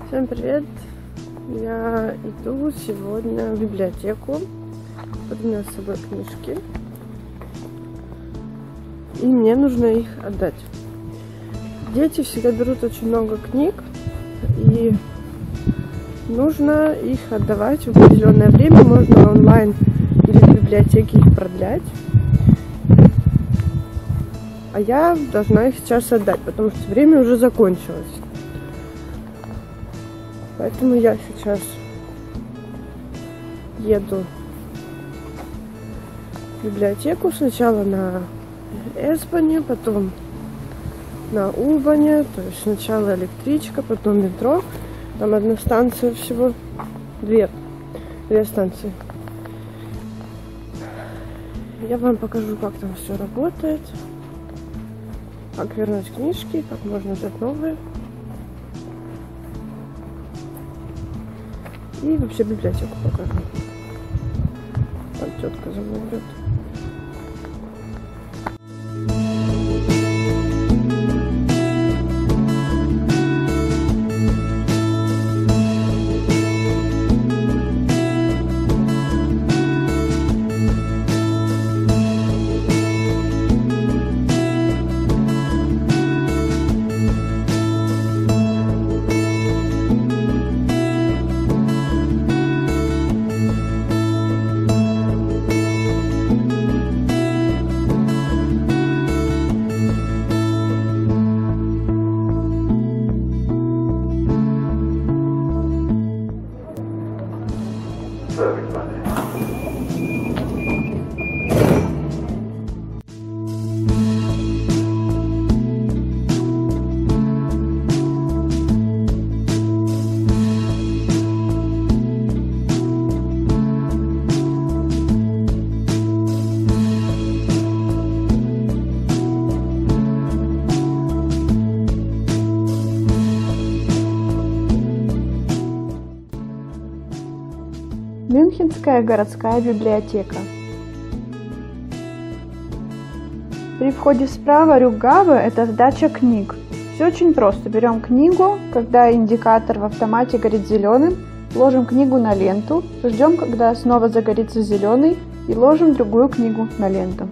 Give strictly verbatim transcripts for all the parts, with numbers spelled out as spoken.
Всем привет! Я иду сегодня в библиотеку. Вот у меня с собой книжки. И мне нужно их отдать. Дети всегда берут очень много книг. И нужно их отдавать в определенное время. Можно онлайн или в библиотеке их продлять. А я должна их сейчас отдать, потому что время уже закончилось. Поэтому я сейчас еду в библиотеку. Сначала на Эсбане, потом на Улбане. То есть сначала электричка, потом метро. Там одна станция всего. Две. Две станции. Я вам покажу, как там все работает. Как вернуть книжки, как можно взять новые. И вообще библиотеку покажу. Там тетка за мной идет. Мюнхенская городская библиотека. При входе справа Рюкгаве – это сдача книг. Все очень просто. Берем книгу, когда индикатор в автомате горит зеленым, ложим книгу на ленту, ждем, когда снова загорится зеленый, и ложим другую книгу на ленту.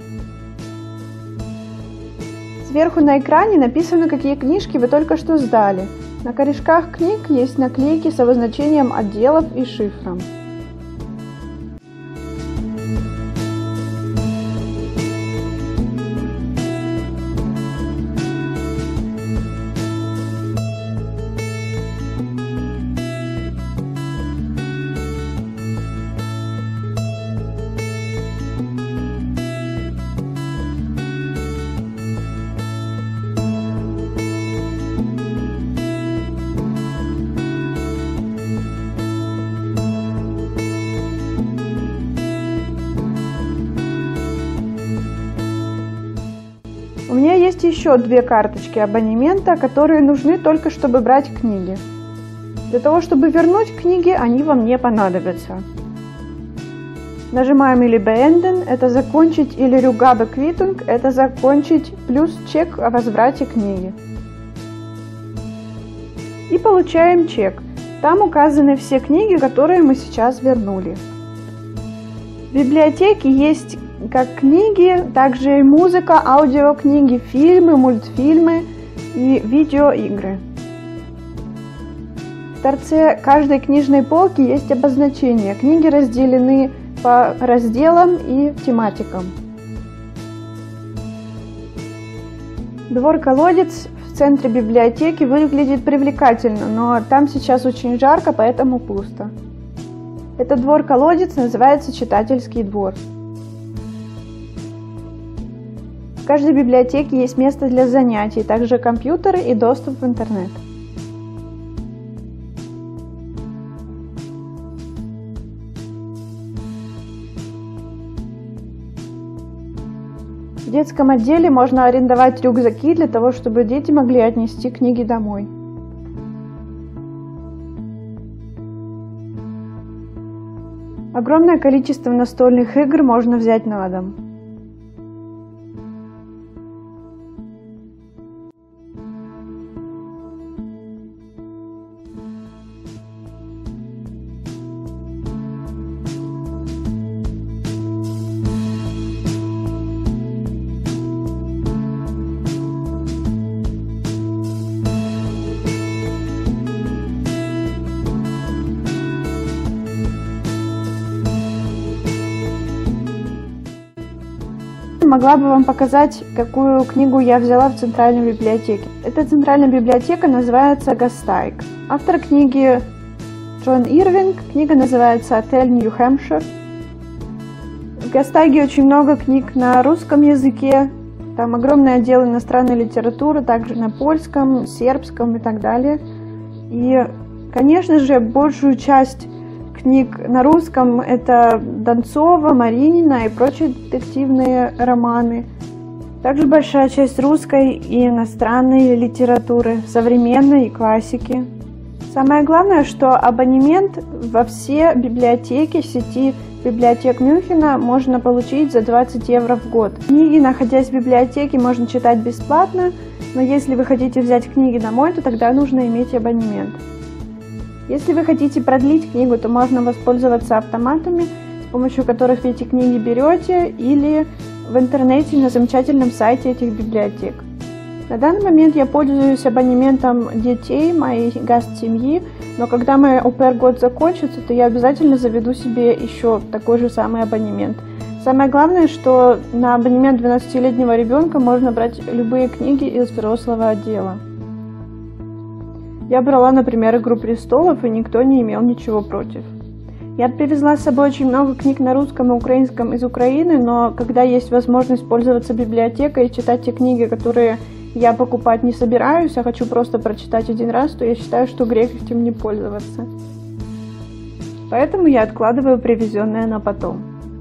Сверху на экране написано, какие книжки вы только что сдали. На корешках книг есть наклейки с обозначением отделов и шифром. У меня есть еще две карточки абонемента, которые нужны только чтобы брать книги. Для того, чтобы вернуть книги, они вам не понадобятся. Нажимаем или Beenden, это закончить, или Rückgabe Quittung, это закончить, плюс чек о возврате книги. И получаем чек. Там указаны все книги, которые мы сейчас вернули. В библиотеке есть как книги, также и музыка, аудиокниги, фильмы, мультфильмы и видеоигры. В торце каждой книжной полки есть обозначения. Книги разделены по разделам и тематикам. Двор-колодец в центре библиотеки выглядит привлекательно, но там сейчас очень жарко, поэтому пусто. Этот двор-колодец называется читательский двор. В каждой библиотеке есть место для занятий, также компьютеры и доступ в интернет. В детском отделе можно арендовать рюкзаки для того, чтобы дети могли отнести книги домой. Огромное количество настольных игр можно взять на дом. могла бы вам показать, какую книгу я взяла в Центральной библиотеке. Эта Центральная библиотека называется Гастайг. Автор книги Джон Ирвинг. Книга называется «Отель Нью-Хэмпшир». В Гастайге очень много книг на русском языке. Там огромный отдел иностранной литературы, также на польском, сербском и так далее. И, конечно же, большую часть книг на русском это Донцова, Маринина и прочие детективные романы. Также большая часть русской и иностранной литературы, современной и классики. Самое главное, что абонемент во все библиотеки сети библиотек Мюнхена можно получить за двадцать евро в год. Книги, находясь в библиотеке, можно читать бесплатно, но если вы хотите взять книги домой, то тогда нужно иметь абонемент. Если вы хотите продлить книгу, то можно воспользоваться автоматами, с помощью которых вы эти книги берете, или в интернете на замечательном сайте этих библиотек. На данный момент я пользуюсь абонементом детей моей гаст-семьи, но когда мой ОПР-год закончится, то я обязательно заведу себе еще такой же самый абонемент. Самое главное, что на абонемент двенадцатилетнего ребенка можно брать любые книги из взрослого отдела. Я брала, например, «Игру престолов», и никто не имел ничего против. Я привезла с собой очень много книг на русском и украинском из Украины, но когда есть возможность пользоваться библиотекой и читать те книги, которые я покупать не собираюсь, а хочу просто прочитать один раз, то я считаю, что грех этим не пользоваться. Поэтому я откладываю привезенное на потом.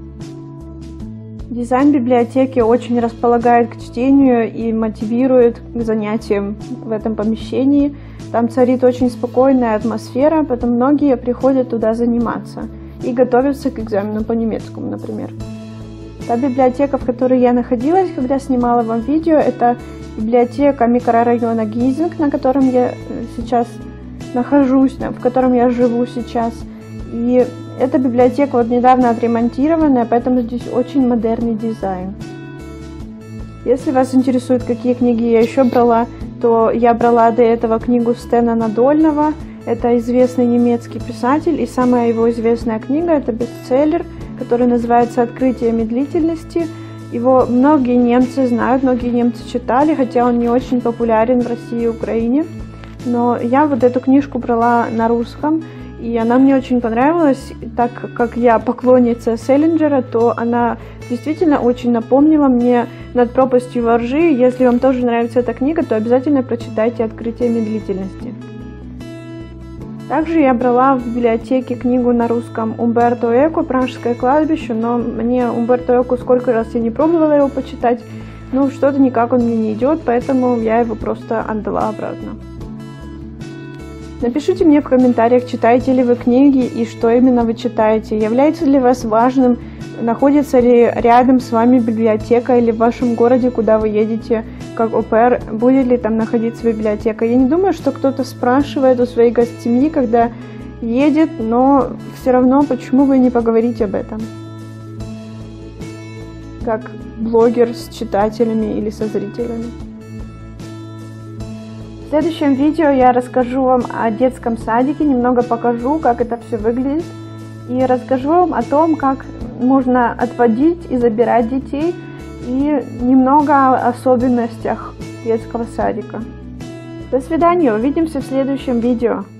Дизайн библиотеки очень располагает к чтению и мотивирует к занятиям в этом помещении. Там царит очень спокойная атмосфера, поэтому многие приходят туда заниматься и готовятся к экзамену по немецкому, например. Та библиотека, в которой я находилась, когда снимала вам видео, это библиотека микрорайона Гизинг, на котором я сейчас нахожусь, в котором я живу сейчас. И эта библиотека вот недавно отремонтированная, поэтому здесь очень модерный дизайн. Если вас интересует, какие книги я еще брала, то я брала до этого книгу Стена Надольного. Это известный немецкий писатель, и самая его известная книга – это бестселлер, который называется «Открытие медлительности». Его многие немцы знают, многие немцы читали, хотя он не очень популярен в России и Украине. Но я вот эту книжку брала на русском, и она мне очень понравилась. Так как я поклонница Селлинджера, то она действительно очень напомнила мне «Над пропастью во ржи». Если вам тоже нравится эта книга, то обязательно прочитайте «Открытие медлительности». Также я брала в библиотеке книгу на русском Умберто Эко «Пражское кладбище», но мне Умберто Эко сколько раз я не пробовала его почитать, но что-то никак он мне не идет, поэтому я его просто отдала обратно. Напишите мне в комментариях, читаете ли вы книги и что именно вы читаете, является ли вас важным, находится ли рядом с вами библиотека или в вашем городе, куда вы едете как ОПР, будет ли там находиться библиотека. Я не думаю, что кто-то спрашивает у своей гостсемьи, когда едет, но все равно почему бы не поговорить об этом, как блогер с читателями или со зрителями. В следующем видео я расскажу вам о детском садике, немного покажу, как это все выглядит, и расскажу вам о том, как можно отводить и забирать детей, и немного о особенностях детского садика. До свидания, увидимся в следующем видео.